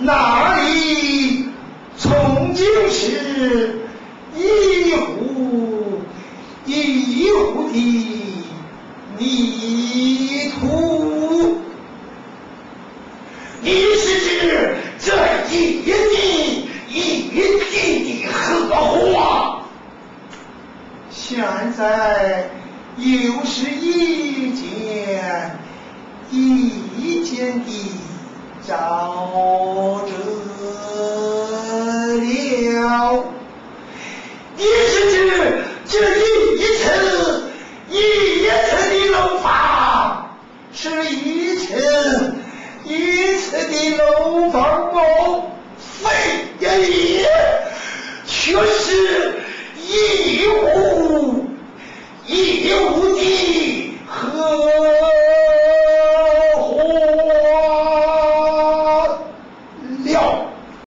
那里从今是一户一户的泥土。你是指这一地一地的荷花？现在又是一件一件的照着了。你是指这一层一层的楼房，是一层一层的楼房哦，非也，却是一户一户的